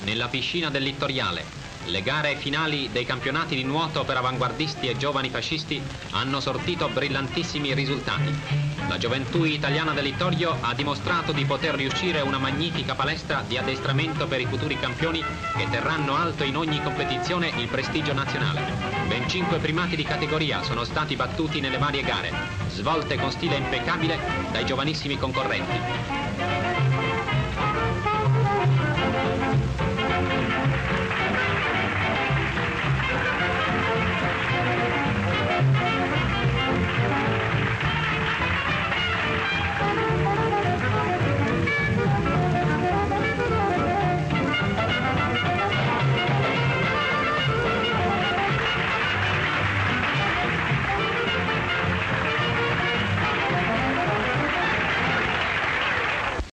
nella piscina del Littoriale. Le gare finali dei campionati di nuoto per avanguardisti e giovani fascisti hanno sortito brillantissimi risultati. La gioventù italiana del Littorio ha dimostrato di poter riuscire una magnifica palestra di addestramento per i futuri campioni che terranno alto in ogni competizione il prestigio nazionale. Ben 5 primati di categoria sono stati battuti nelle varie gare, svolte con stile impeccabile dai giovanissimi concorrenti.